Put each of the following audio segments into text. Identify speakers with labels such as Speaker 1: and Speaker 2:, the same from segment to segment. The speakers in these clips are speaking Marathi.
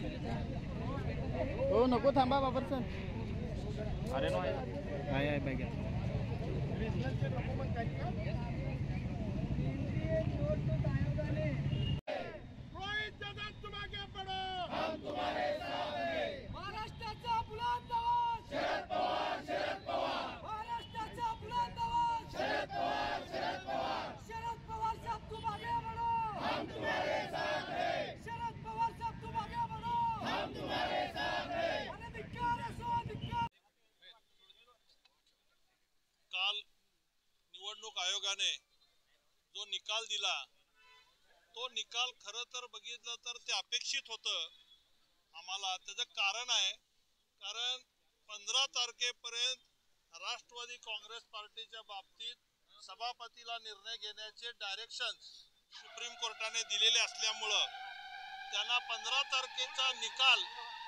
Speaker 1: हो नको थांबा बाबर सर. अरे नो आहे बघा.
Speaker 2: महाराष्ट्राचा बुलंद आवाज शरद पवार, शरद पवार. महाराष्ट्राचा बुलंद आवाज शरद पवार, शरद पवार. शरद पवार साहब तुम आगे बढ़ो, हम तुम्हारे साथ हैं. शरद पवार साहब तुम आगे बढ़ो, हम तुम्हारे साथ हैं. अरे धिक्कार असो धिक्कार.
Speaker 3: काल निवडणूक आयोगाने जो निकाल दिला तो निकाल खरं तर बघितलं तर ते अपेक्षित होतं आम्हाला. त्याचं कारण आहे, कारण 15 तारखेपर्यंत राष्ट्रवादी काँग्रेस पार्टीच्या बाबतीत सभापतीला निर्णय घेण्याचे डायरेक्शन्स सुप्रीम कोर्टाने दिलेले असल्यामुळं त्यांना 15 तारखेचा निकाल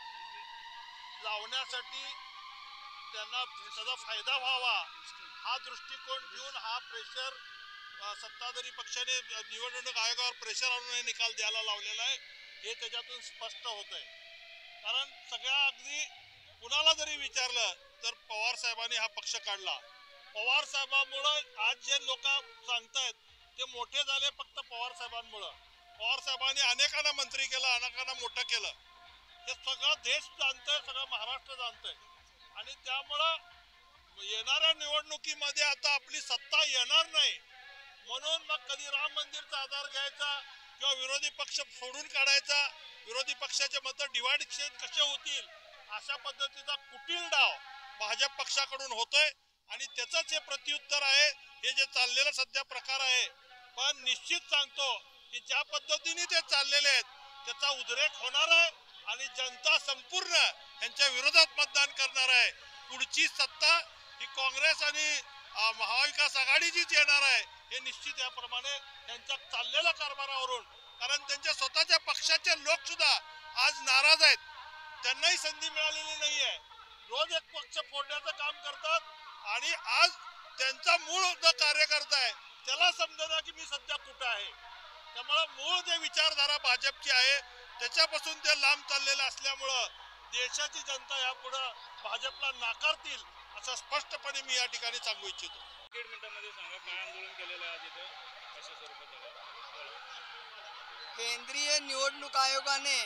Speaker 3: लावण्यासाठी त्यांना त्याचा फायदा व्हावा हा दृष्टिकोन घेऊन हा प्रेशर सत्ताधारी पक्षाने निवडणूक आयोगावर प्रेशर आणून हे निकाल द्यायला लावलेला आहे. हे त्याच्यातून स्पष्ट होत आहे. कारण सगळ्या अगदी कुणाला जरी विचारलं तर पवार साहेबांनी हा पक्ष काढला. पवार साहेबांमुळं आज जे लोक सांगतायत ते मोठे झाले फक्त पवार साहेबांमुळं. पवार साहेबांनी अनेकांना मंत्री केलं, अनेकांना मोठं केलं. हे सगळं देश जाणतंय, सगळं महाराष्ट्र जाणतंय. आणि त्यामुळं येणाऱ्या निवडणुकीमध्ये आता आपली सत्ता येणार नाही म्हणून मग कधी राम मंदिरचा आधार घ्यायचा किंवा विरोधी पक्ष फोडून काढायचा, विरोधी पक्षाचे मतं डिवाइड कसे होतील अशा पद्धतीचा कुटील डाव भाजप पक्षाकडून होतोय. आणि त्याचंच हे प्रत्युत्तर आहे हे जे चाललेलं सध्या प्रकार आहे. पण निश्चित सांगतो की ज्या पद्धतीने ते चाललेले आहेत त्याचा उद्रेक होणार आहे आणि जनता संपूर्ण यांच्या विरोधात मतदान करणार आहे. पुढची सत्ता ही काँग्रेस आणि महाविकास आघाडीचीच येणार आहे हे निश्चित. याप्रमाणे त्यांच्या चाललेल्या कारभारावरून, कारण त्यांच्या स्वतःच्या पक्षाचे लोक सुद्धा आज नाराज आहेत. त्यांनाही संधी मिळालेली नाही आहे. रोज एक पक्ष फोडण्याचं काम करतात आणि आज त्यांचा मूळ जो कार्यकर्ता आहे त्याला समजणार की मी सध्या कुठं आहे. त्यामुळे मूळ जे विचारधारा भाजपची आहे त्याच्यापासून ते लांब चाललेलं असल्यामुळं देशाची जनता यापुढं भाजपला नाकारतील असं स्पष्टपणे मी या ठिकाणी सांगू इच्छितो.
Speaker 4: 1 मिनिटांमध्ये सांगा काय आंदोलन केलेलं आहे आज इथं, कशा स्वरूपात झालं?
Speaker 2: केंद्रीय निवडणूक आयोगाने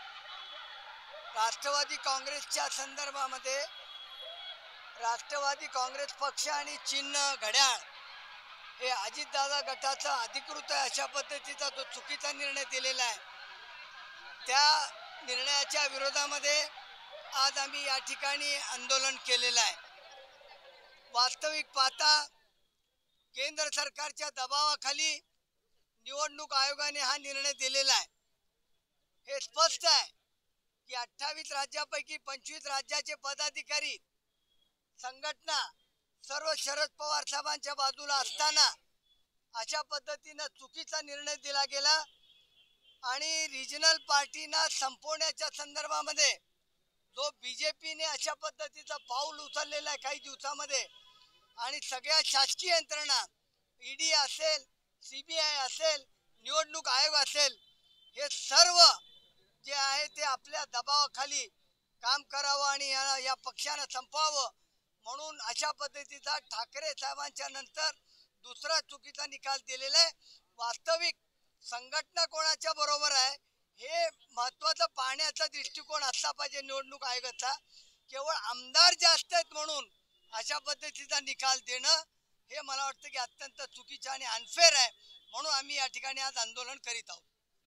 Speaker 2: राष्ट्रवादी काँग्रेसच्या संदर्भामध्ये राष्ट्रवादी काँग्रेस पक्ष आणि चिन्ह घड्याळ हे अजितदादा गटाचा अधिकृत आहे अशा पद्धतीचा जो चुकीचा निर्णय दिलेला आहे त्या निर्णयाच्या विरोधामध्ये आज आम्ही या ठिकाणी आंदोलन केलेलं आहे. वास्तविक पाहता केंद्र सरकारच्या दबावाखाली निवडणूक आयोगाने हा निर्णय दिलेला आहे. हे स्पष्ट आहे की 28 राज्यापैकी 25 राज्याचे पदाधिकारी संघटना सर्व शरद पवार साहेबांच्या बाजूला असताना अशा पद्धतीनं चुकीचा निर्णय दिला गेला आणि रिजनल पार्टीना संपवण्याच्या संदर्भामध्ये जो बीजेपीने अशा पद्धतीचा पाऊल उचललेला आहे काही दिवसामध्ये आणि सगळ्या शासकीय यंत्रणा ईडी असेल, सीबीआय असेल, निवडणूक आयोग असेल, हे सर्व जे आहे ते आपल्या दबावाखाली काम करावं आणि या पक्षानं संपवावं म्हणून अशा पद्धतीचा ठाकरे साहेबांच्या नंतर दुसरा चुकीचा निकाल दिलेला आहे. वास्तविक संघटना कोणाच्या बरोबर आहे हे महत्त्वाचं पाहण्याचा दृष्टिकोन असला पाहिजे निवडणूक आयोगाचा. केवळ आमदार जास्त आहेत म्हणून अशा पद्धतीचा निकाल देणं हे मला वाटतं की अत्यंत चुकीचं आणि अनफेअर आहे. म्हणून आम्ही या ठिकाणी आज आंदोलन करीत आहोत.